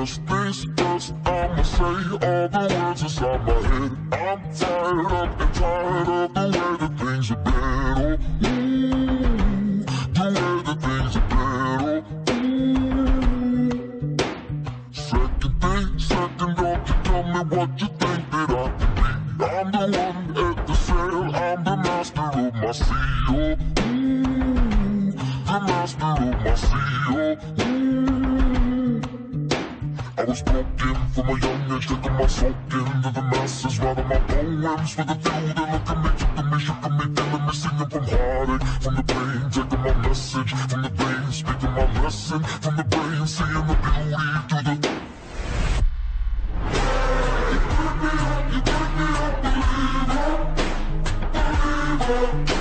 First things first, I'ma say all the words inside my head. I'm fired up and tired of the way that things have been. Oh, ooh, the way that things have been. Oh, ooh. Second, don't you tell me what you think that I can be. I'm the one at the sail, I'm the master of my sea. Oh, ooh, the master of my sea. Oh, ooh. I was broken from a young age, taking my soak into the masses, writing my poems for the few that look at me, took to me, shook at me, feeling me, singing from heartache, from the pain, taking my message from the veins, speaking my lesson from the brain, seeing the beauty through the... You put me up, believer, believer.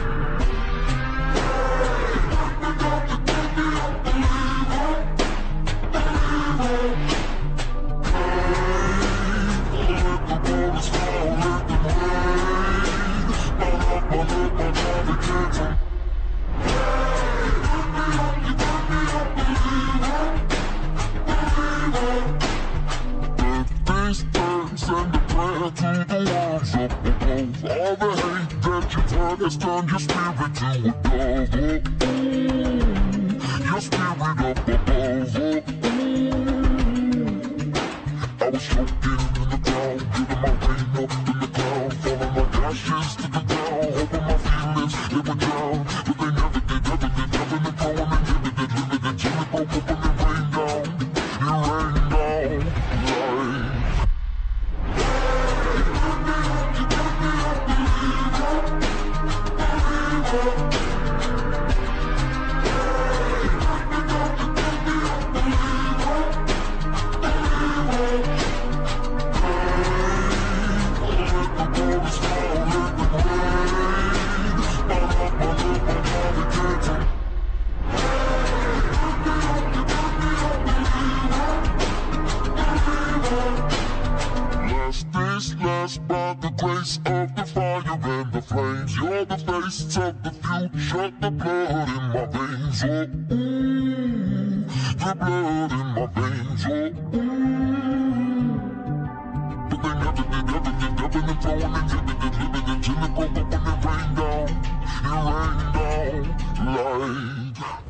Send a prayer to the ones up above. All the hate that you've heard has turned your spirit to a dove. Oh, ooh, your spirit up above. Oh, ooh. I was choking in the ground, giving my rain up in the cloud, falling like ashes to the ground, hoping my feelings they would drown, but they never did, ebbing and flowing, inhibited, limited, till it broke up and it rained down. It rained down like... By the grace of the fire and the flames, you're the face of the future, the blood in my veins. Oh, ooh, the blood in my veins. Oh, ooh. But they never did, ebbing and flowing, inhibited, limited, till it broke up and it rained down. It rained down like...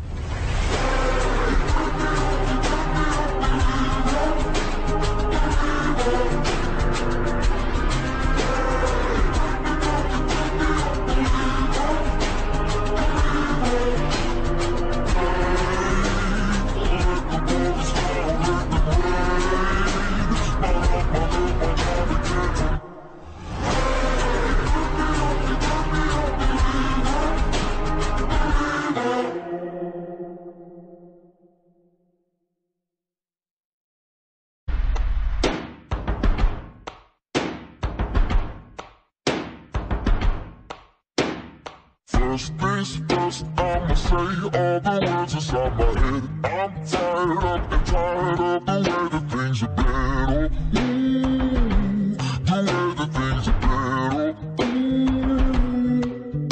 First things first, I'ma say all the words inside my head. I'm fired up and tired of the way that things have been. Oh, ooh, the way that things have been. Oh, ooh.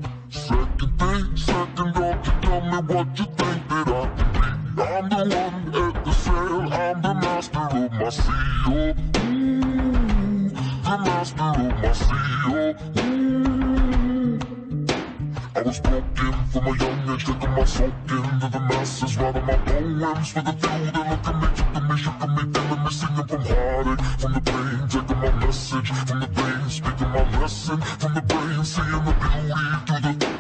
Second, don't you tell me what you think that I can be. I'm the one at the sail, I'm the master of my sea. Oh, ooh, the master of my sea. Oh, ooh. I was broken from a young age, taking my soak into the masses, writing my poems for the few that look at me, took to me, shook at me, feeling me, singing from heartache, from the pain, taking my message from the veins, speaking my lesson from the brain, seeing the beauty through the...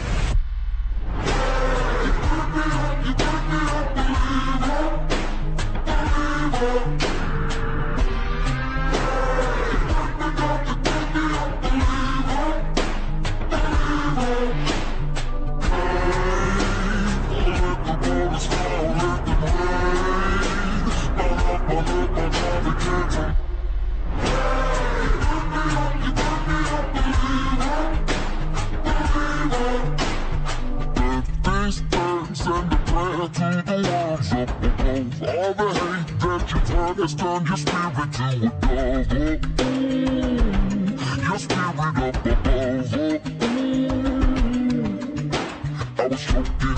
You put me up, believer, believer. Send a prayer to the ones up above. All the hate that you've heard has turned your spirit to a dove. Oh, ooh, your spirit up above. Oh, ooh. I was choking